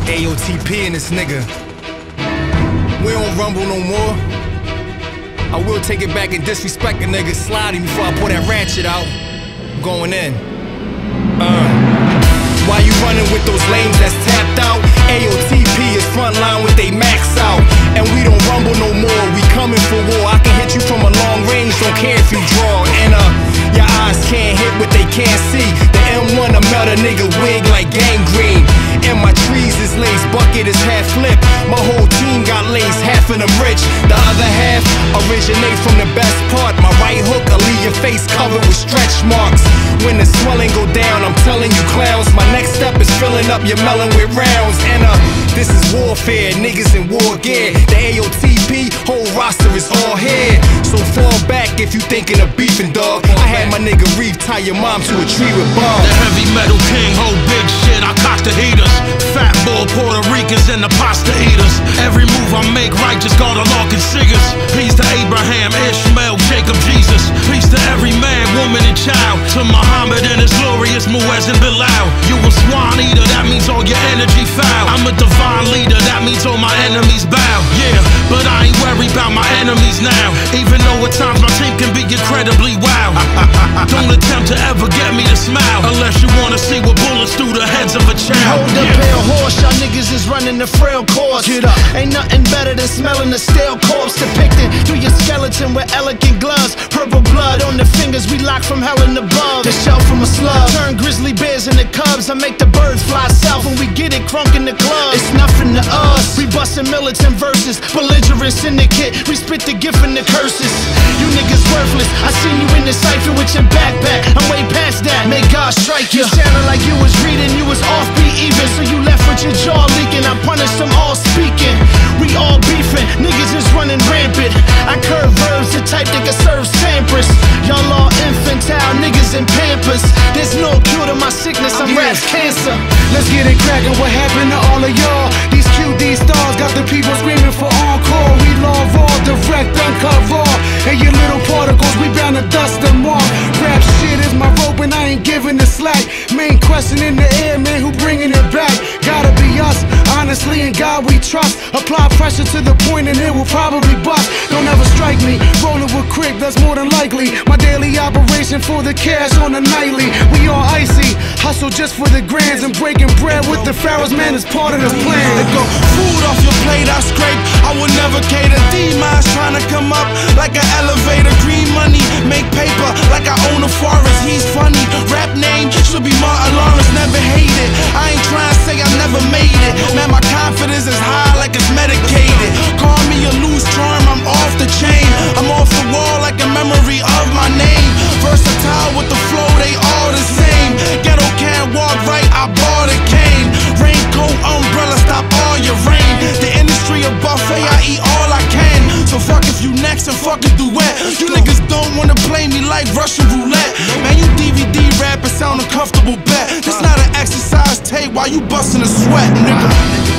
AOTP and this nigga. We don't rumble no more. I will take it back and disrespect a nigga sliding before I pull that ratchet out. I'm going in. Why you running with those lames that's tapped out? AOTP is frontline with they max out. And we don't rumble no more, we coming for war. I can hit you from a long range, don't care if you draw. And your eyes can't hit what they can't see. The M1 will melt a nigga wig like gangrene. And my trees is laced, bucket is half flipped. My whole team got laced, half of them rich. The other half originate from the best part. My right hook will leave your face covered with stretch marks. When the swelling go down, I'm telling you clowns, my next step is filling up your melon with rounds. And this is warfare, niggas in war gear. The AOTP whole roster is all here. So fall back if you thinking of beefing, dog. I had my nigga Reef tie your mom to a tree with bombs. The heavy metal king, hold big shit, I cock the heaters. Fat ball Puerto Ricans and the pasta eaters. Every move I make right, just got a law consiggers. Peace to Abraham, Ishmael, Jacob, Jesus. Peace to every man, woman and child. To Muhammad and his glorious Muezzin Bilal. You a swan eater, that means all your energy foul. I'm a divine leader, that means all my enemies bow. Yeah, but I ain't worried about my enemies now. Even though at times my team can be incredibly wild. Don't attempt to ever get me to smile, unless you wanna see what bullets through the heads of a child. Hold the pale horse, y'all niggas is running the frail course. Get up. Ain't nothing better than smelling the stale corpse. Depicted through your skeleton with elegant gloves. Purple blood on the fingers, we lock from hell and above. The shell from a slug, turn grizzly bears into cubs. I make the birds fly south when we get it crunk in the club. It's nothing to us, we bustin' militant verses. Belligerent syndicate, we spit the gift and the curses. You niggas worthless, I seen you in the cypher with your backpack. I'm way past that, may God strike you. You sounded like you was reading, you was offbeat even. So you left with your jaw leaking, I punished them all speaking. We all beefing, niggas is running rampant. I curve verbs, the type that can serve Sampras. Y'all all infantile, niggas in Pampers. There's no cure to my sickness, I'm rap's cancer. Let's get it crackin', what happened to all of y'all? These QD stars got the people screaming for encore. We love all, direct, uncut raw. And your little particles, we bound to dust them off. Rap shit is my rope and I ain't giving the slack. Main question in the air, man, who bringing it back? Gotta be us, honestly, in God we trust. Apply pressure to the point and it will probably bust. Don't ever strike me, rolling with Crick, that's more than likely. My daily operation for the cash on the nightly. We all icy, hustle just for the grands. And breaking bread with the pharaohs, man, is part of the plan. Let go, food off your plate, I scrape. I will never cater. D-Mice trying to come up like an elevator. Green money, make paper like I own a forest. He's funny, rap name should be Martin Lawrence. Never hate it, I ain't trying to say I never made it. Man, my confidence is high like it's medicated. Call me a loose charm, I'm off the chain. I'm off the wall like a memory of my name. Versatile with the flow, they all the same. Ghetto can't walk right, I bought a cane. Raincoat, umbrella, stop all your rain. The industry a buffet, I eat all I can. So fuck if you next and fuck a duet. You niggas don't wanna play me like Russian roulette. Man, you DVD rappers sound uncomfortable bet. This not an exercise tape while you bustin' a sweat, nigga.